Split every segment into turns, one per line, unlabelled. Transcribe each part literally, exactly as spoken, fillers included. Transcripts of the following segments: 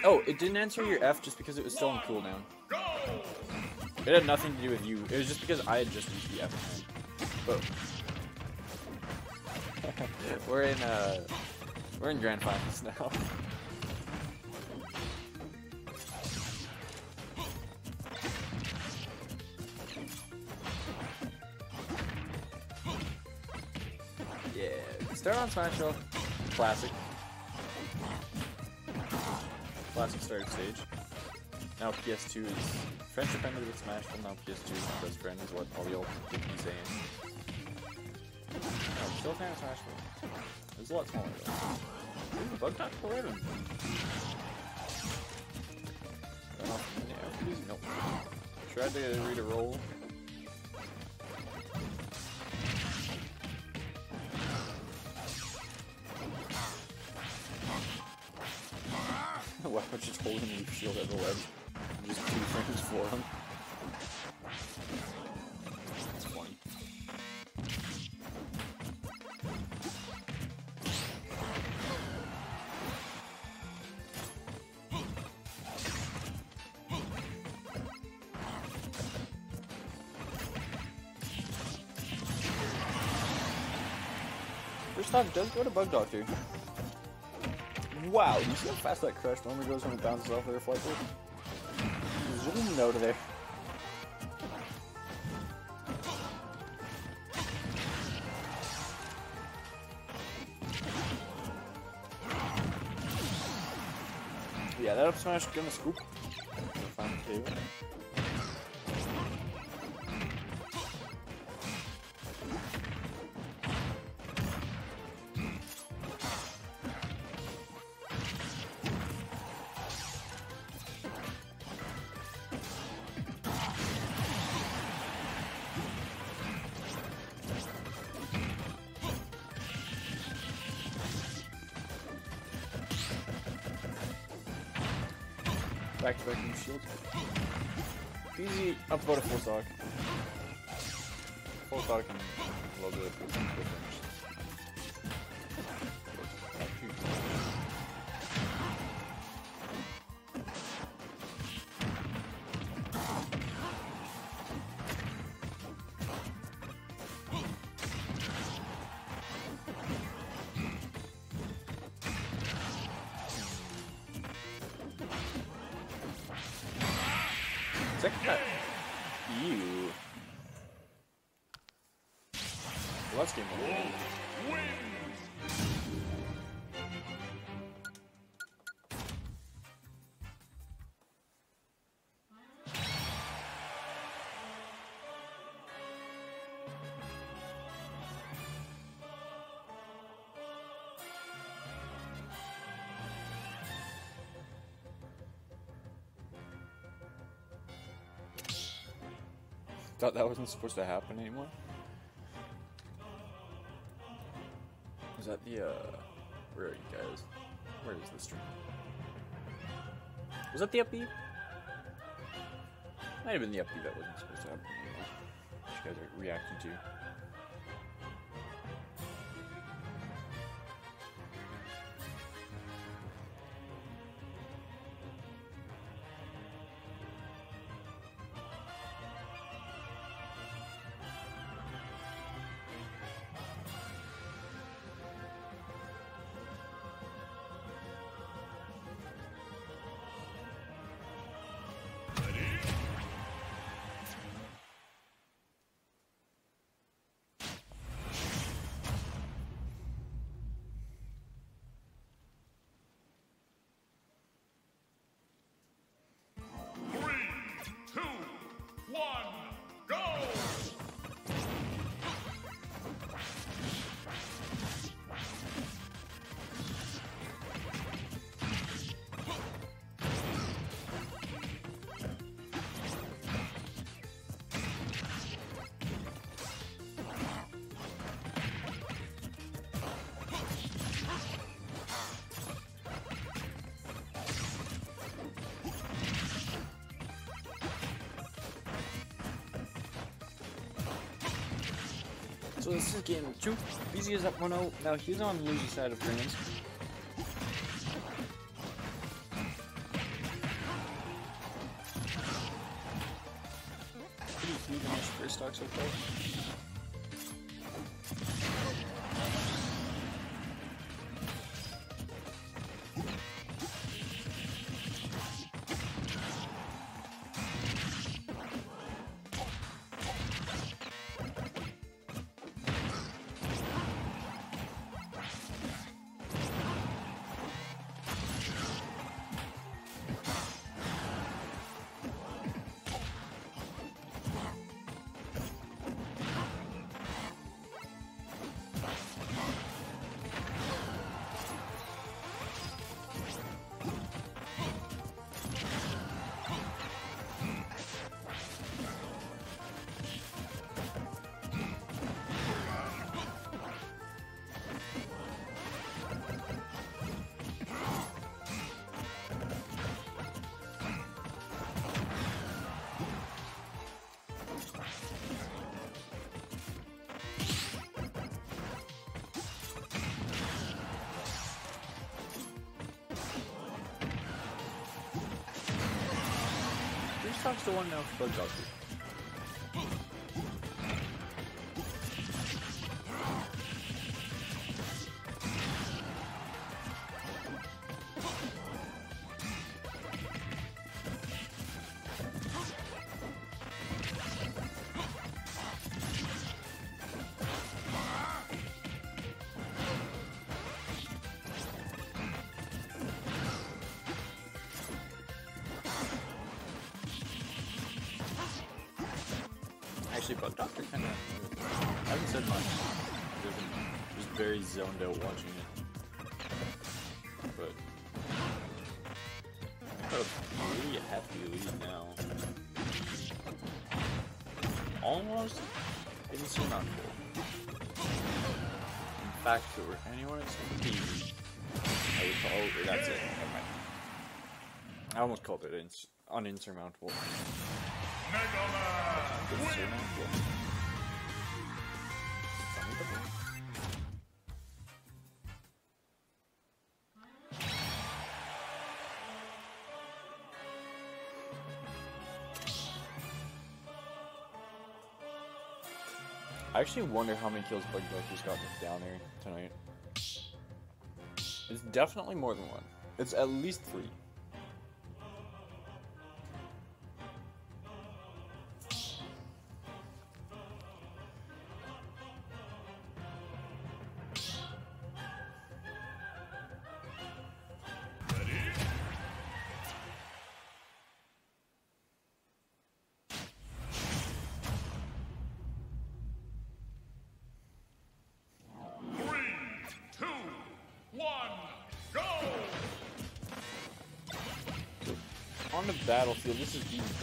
Oh, it didn't answer your F just because it was still on cooldown. It had nothing to do with you. It was just because I had just used the F command. But we're in uh, we're in grand finals now. Yeah, start on Smash Bros. Classic. Classic starting stage. Now P S two is friendship ended with Smash, but now P S two is my best friend, is what all the old people keep saying. No, I'm still a fan of Smash Bros. It's a lot smaller though. Ooh, bug knock for Raven. Oh, yeah, easy, nope. Tried to read a roll. Wow, just holding the shield as a web. Just two frames for him. That's funny. First off, does go to Bug Doctor. Wow, you see how fast that crush normally goes when it bounces off the reflector? Zoom out of there. Yeah, that up smash gonna scoop. Find the table. Back to back new shield. Easy up about a full stock. Full stock and a little bit of difference. Check that. You. Well, that's game one. Thought that wasn't supposed to happen anymore. Is that the, uh, where are you guys? Where is the stream? Was that the up B? Might have been the up B that wasn't supposed to happen anymore. What you guys are reacting to. So this is game two. B Z is up one oh. Now he's on the losing side of things. even-ish first stock so far. Stock's the one now for Bug Doctor. Actually, Bug Doctor kind of I haven't said much. I've been just very zoned out watching it. But I got a pretty hefty lead now. Almost insurmountable. In fact, if it were anyone it's easy, I would call it. That's it. Never mind. I almost called it ins uninsurmountable. I actually wonder how many kills Bug Doctor's got down there tonight. It's definitely more than one. It's at least three. On the battlefield, this is easy.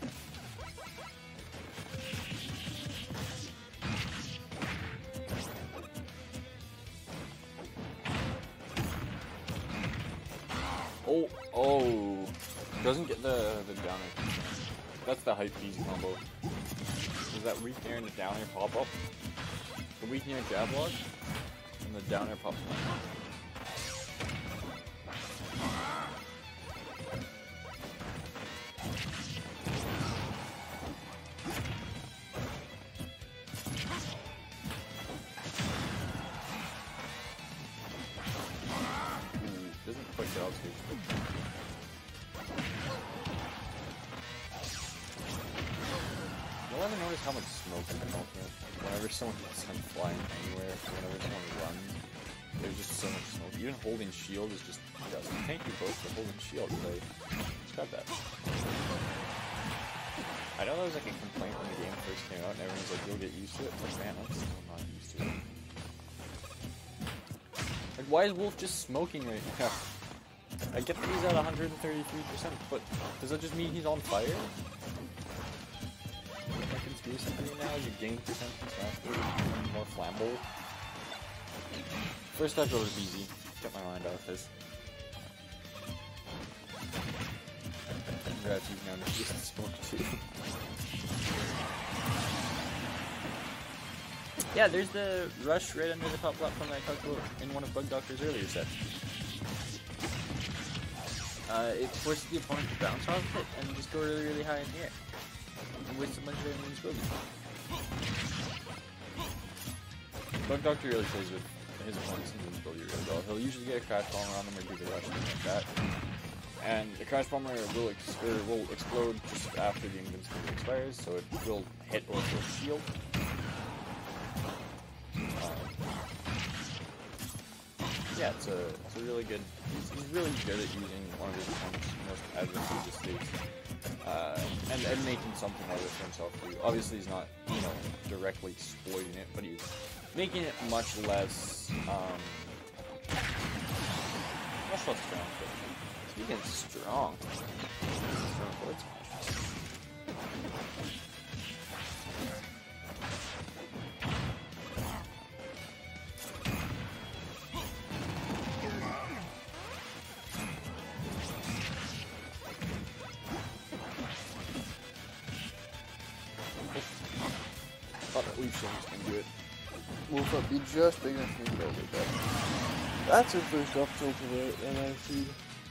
Oh, oh, doesn't get the the downer. That's the hype easy combo. Is that weak air and the downer pop up? The weak air jab log and the downer pops up. You'll ever notice how much smoke in the ultimate? Whenever someone gets sent flying anywhere, whenever someone runs, there's just so much smoke. Even holding shield is just doesn't. Thank you both for holding shield, because I just got that. I know that was like a complaint when the game first came out, and everyone's like, you'll get used to it, but man, I'm still not used to it. Like, why is Wolf just smoking right now? I get that he's at one hundred thirty-three percent, but does that just mean he's on fire? My conspiracy theory now is you gain percent from Smash four, you more flammable. First I go to B Z, get my mind off this. Congrats, you've now just smoke too. Yeah, there's the rush right under the top platform that I talked about in one of Bug Doctor's earlier sets. Uh, it forces the opponent to bounce off it and just go really, really high in the air. and waste a bunch of enemies building. Bug Doctor really plays with his opponents and his ability really well. He'll usually get a Crash Bomber on them or do the rush, something like that. And the Crash Bomber will, ex or will explode just after the invincibility expires, so it will hit or throw shield. Um, yeah, it's a, it's a really good, he's, he's really good at using one of his opponent's most advantageous states. Uh, and, and making something out of it for himself too. Obviously he's not, you know, directly exploiting it, but he's making it much less, um, much less strong. Speaking of strong, strong forward smash. Thought that Leaf Shield was gonna do it. Wolf up be just big enough for me to go with that. That's our first up tilt of it, and I see.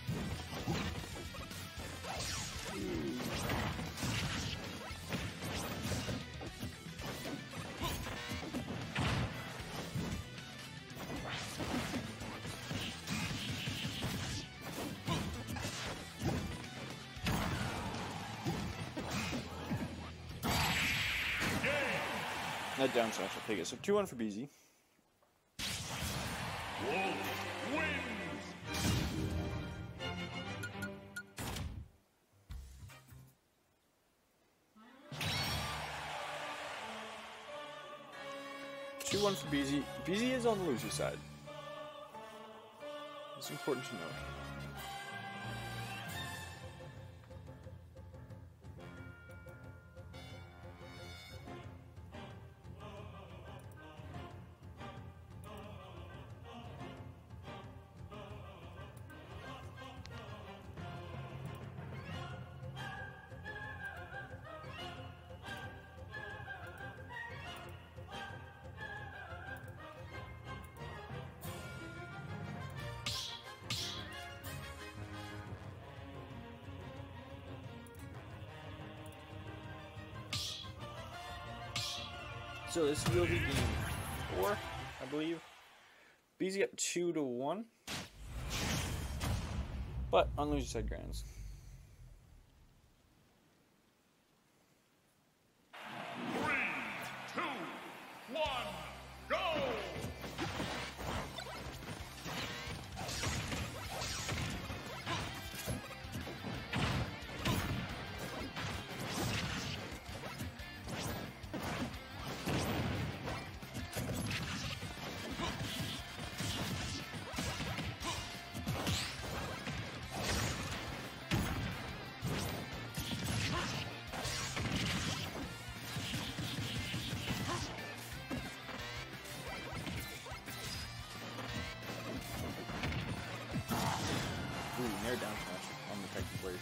That down smash will take it. So two one for B Z. two one for B Z. B Z is on the loser side. It's important to note. So this will be game four, I believe. B Z up two to one, but on loser side grands.
Three, two, one, go!
Ooh, near down smash on the Titan Blade.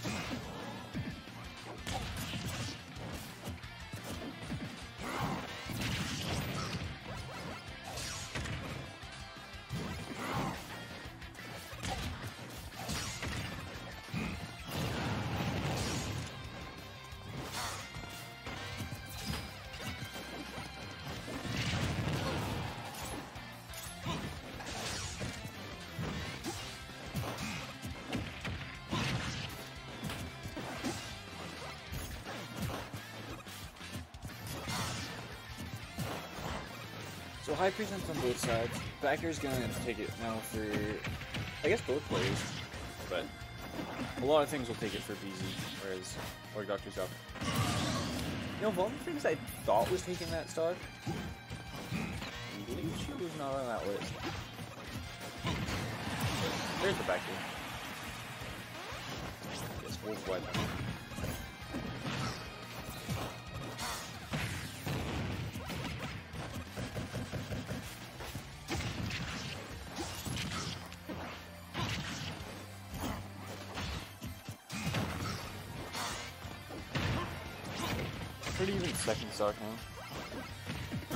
So high presence on both sides. Backer's gonna take it now for, I guess, both players, but a lot of things will take it for B Z, whereas Orc Doctor's up. You know, one of the things I thought was taking that stock, Leaf Shield was not on that list. There's the Backer. Yes, Wolf Web. Pretty even second stock now.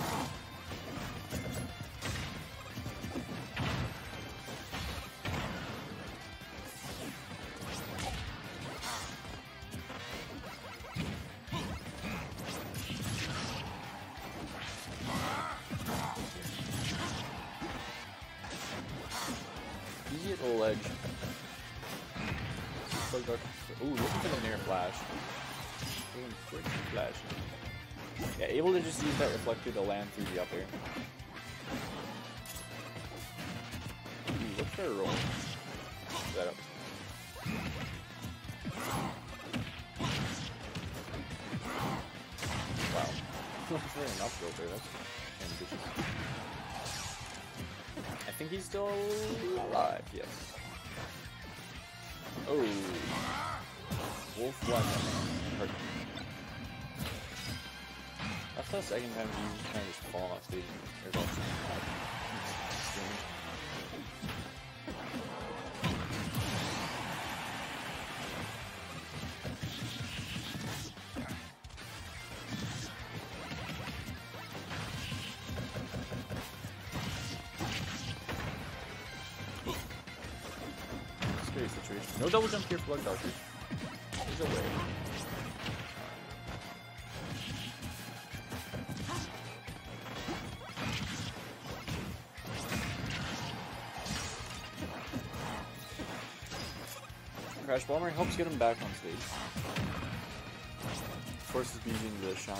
Bug Duck. Ooh, looking for the Nair Flash. Doing quick flash. Yeah, able to just use that reflector to land through the upper. Ooh, look for a roll. That up. Wow. Look for an up roll there. That's ambitious. I think he's still alive, yes. Oh. Wolf one. That's the second time he's just kind of just falling off stage. Or off stage. Scary situation. No double jump here for Bug Doctor. He's away. Crash Bomber helps get him back on stage. Forces Bijou to shine.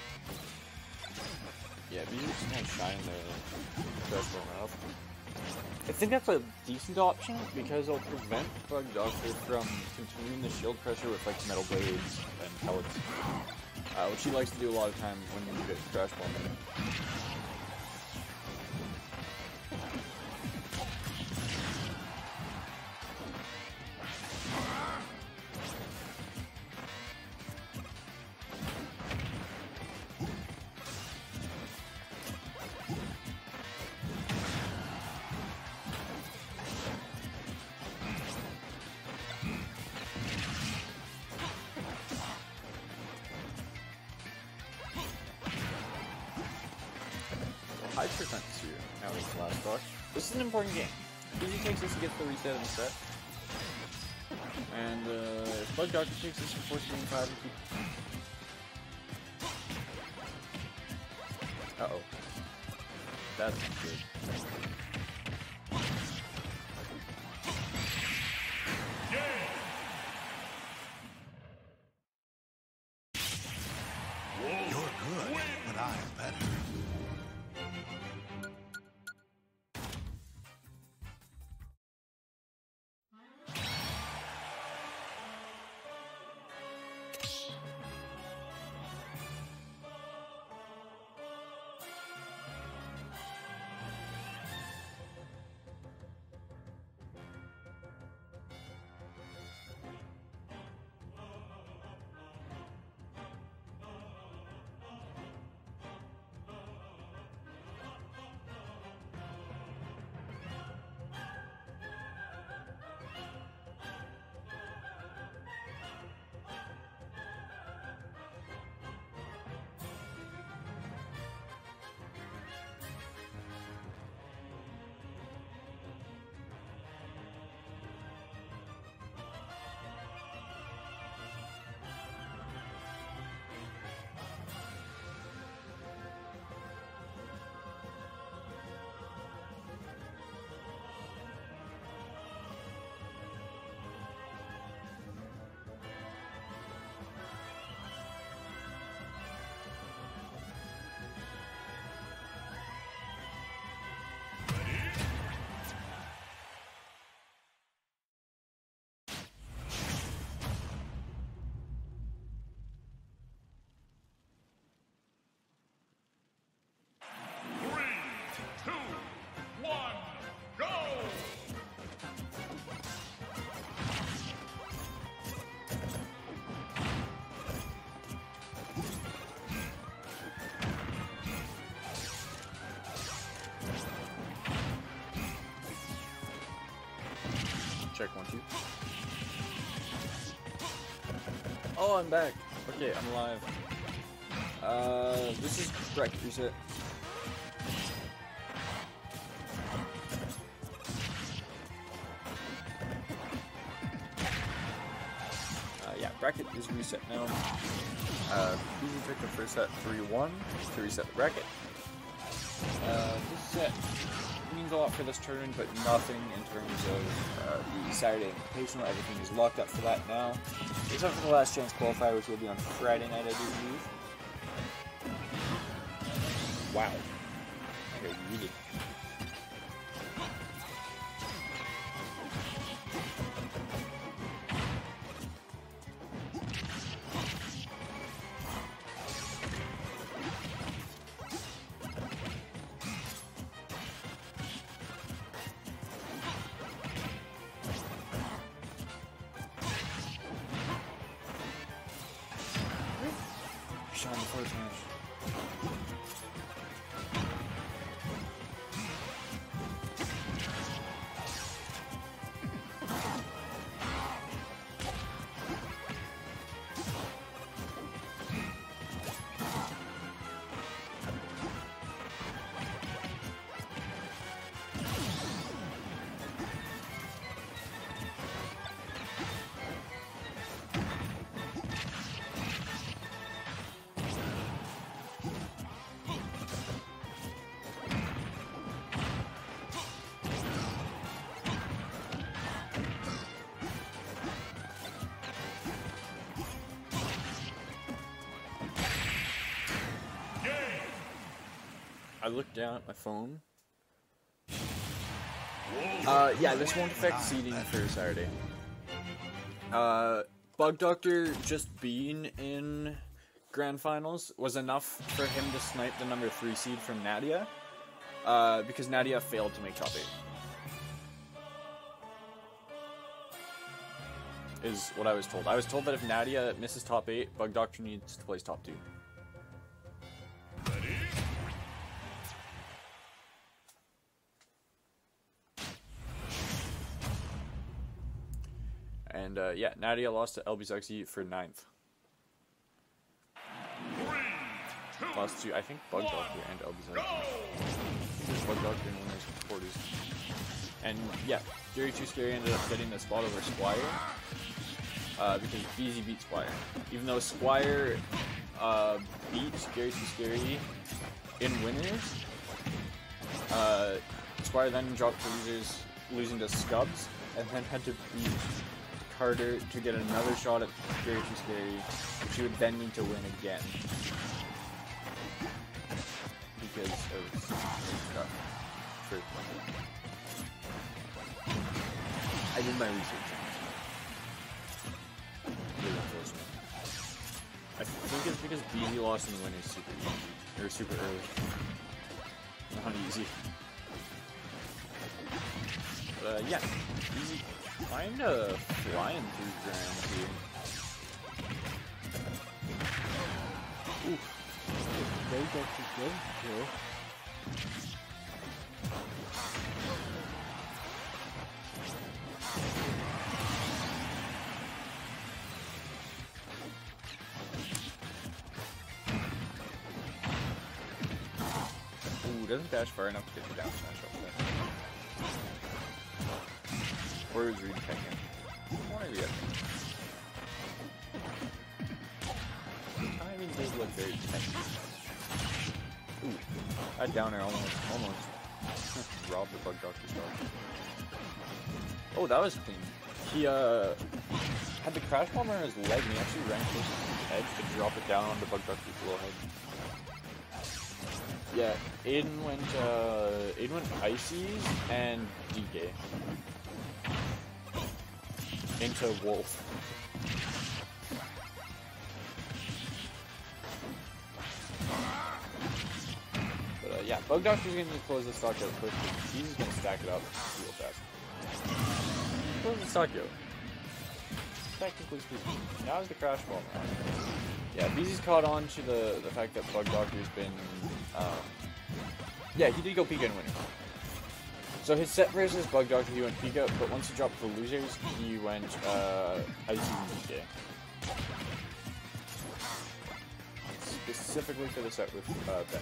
Yeah, Bijou just kind of shine there. Crash Bomber up. I think that's a decent option because it'll prevent Bug Doctor from continuing the shield pressure with like metal blades and pellets, uh, which he likes to do a lot of times when you get Crash Bomber. High percent here now is the last boss. This is an important game. Bijou takes this to get the reset in the set. And uh, if Bug Doctor takes this for fourteen five, uh oh. That's not good.
You're good, but I'm better.
Check one, two. Oh, I'm back. Okay, I'm alive. Uh, this is correct. Reset. Uh, yeah, bracket is reset now. Uh, Bijou took the first set three one to reset the bracket. Uh, this set means a lot for this tournament, but nothing in terms of uh, the Saturday Invitational. Everything is locked up for that now, except for the last chance qualifier, which will be on Friday night, I do believe. Wow. Okay, really. Shot in the first match. I looked down at my phone. Uh, yeah, this won't affect seeding for Saturday. Uh, Bug Doctor just being in Grand Finals was enough for him to snipe the number three seed from Nadia, uh, because Nadia failed to make top eight. Is what I was told. I was told that if Nadia misses top eight, Bug Doctor needs to place top two. And uh, yeah, Nadia lost to L B Sexy for ninth.
Three, two,
Lost to, I think, Bug Doctor and L B Sexy. Bug Doctor and winners quarters. And yeah, Gary Too Scary ended up getting the spot over Squire. Uh, because B Z beat Squire. Even though Squire uh, beat Gary Too Scary in winners, uh, Squire then dropped to losers, losing to Scubs, and then had to beat Carter to get another shot at Gary Too Scary, which he would then need to win again. Because of stuff. True. I did my research. Really close one. I think it's because B Z lost in the winners super easy. Or super early. Not easy. But uh, yeah, easy. Kinda flying through Grand here. Ooh. They got to go kill. Ooh, doesn't dash far enough to get the down smash off there. Or is Reed checking? One of the other. Timing did look very techy. Ooh, that downer almost, almost robbed the Bug Doctor's dog. Oh, that was clean. He uh had the crash bomber on his leg, and he actually ran close to his edge to drop it down on the Bug Doctor's low head. Yeah, Aiden went uh, Aiden went Ices and D K. Into Wolf. But uh, yeah, Bug Doctor's gonna close the stock out quick. He's just gonna stack it up real fast. Close the stock out. Technically speaking. Now is the crash ball. Yeah, B Z's caught on to the, the fact that Bug Doctor's been um, yeah, he did go Pika and winner. So his set versus Bug Doctor, he went Pika, but once he dropped the losers, he went uh, Icy and D K. Specifically for the set with uh, Ben.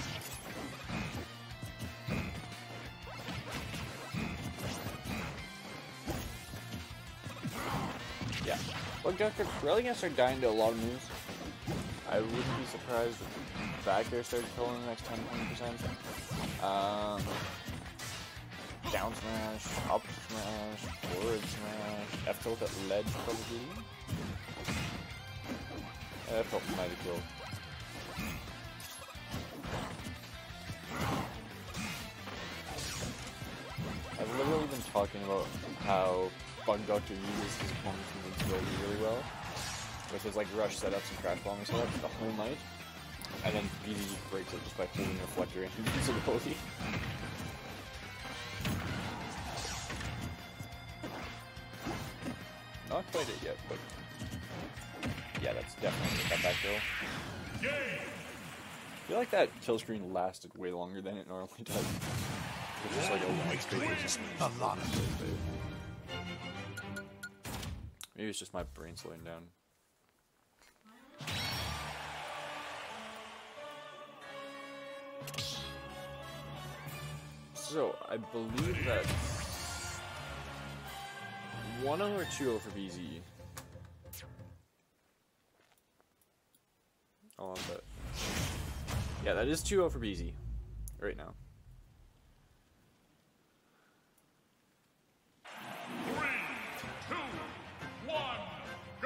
Yeah, Bug Doctor really gonna start dying to a lot of moves. I wouldn't be surprised if back air started killing the next ten to twenty percent. Um, down smash, up smash, forward smash, F tilt at ledge probably. Uh, F tilt might have killed. I've literally been talking about how Bug Doctor uses his opponent's moves really, really well. With his like rush setups and crash bombing setups the whole night. And then B Z breaks it just by holding Reflector and invisibility. Not quite it yet, but yeah, that's definitely a comeback though. I feel like that kill screen lasted way longer than it normally does. It's just like a white space.
A lot of it.
Maybe it's just my brain slowing down. So, I believe that one oh or two oh for B Z. Oh, but yeah, that is two oh for B Z right now.
Three, two, one, go!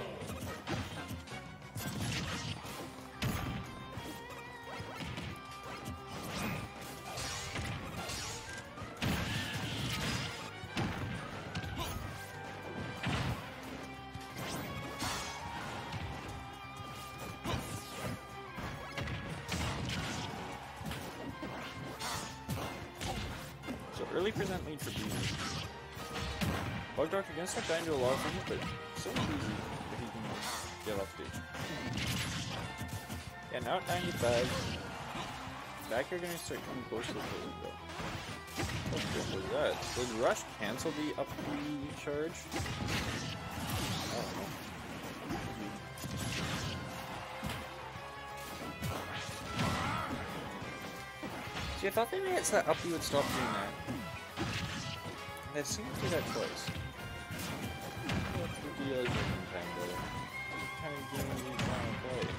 Early present lead for B Z. Bug Doctor gonna start dying to a lot of things, but so easy if he can get off stage. Yeah, now at ninety-five. Back here gonna start coming close to the field though. What good was that? Did Rush cancel the up B charge? I don't know. See, I thought they made it so that up B would stop doing that. They've seen it do that twice. What's the deal is making time better? What kind of game are you trying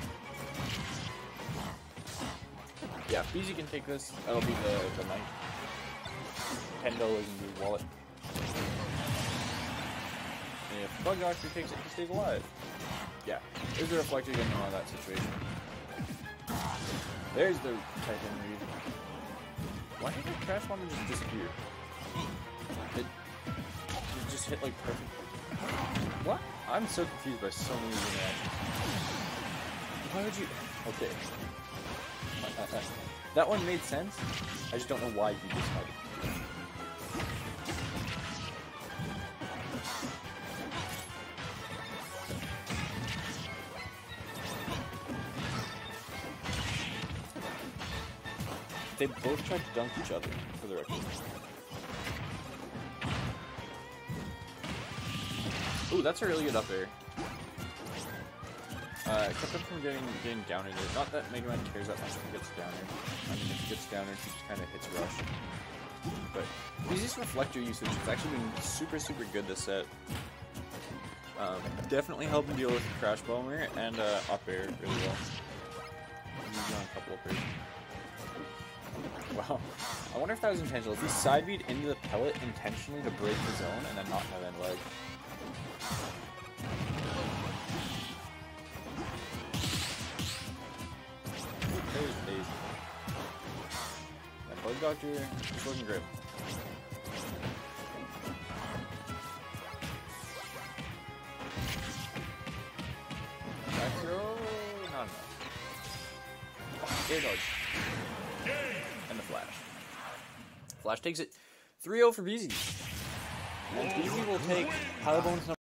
to play? Yeah, B Z can take this. That'll be the, the knight. ten dollars in the wallet. And if Bug Doctor takes it, he stays alive. Yeah, there's the Reflector getting out of that situation. There's the Titan read. Why did that Crash Bomb just disappear? It, it just hit like perfectly. What? I'm so confused by so many interactions. Why would you? Okay. Uh, uh, uh. That one made sense. I just don't know why you just had it. They both tried to dunk each other, for the record. Ooh, that's a really good up air. Uh, it kept him from getting getting down in it. Not that Mega Man cares that much if he gets down in. I mean, if he gets down in, he just kind of hits rush. But B Z's Reflector usage has actually been super, super good this set. Um, definitely helping deal with the Crash Bomber and uh, up air really well. He's on a couple up airs. Wow. I wonder if that was intentional. If he side beat into the pellet intentionally to break the zone and then not have end leg. There's Daisy. That Bug Doctor is looking great. Back throw, not enough. Oh, air dodge. And the Flash. Flash takes it three oh for B Z. And B Z will take Power Bonus number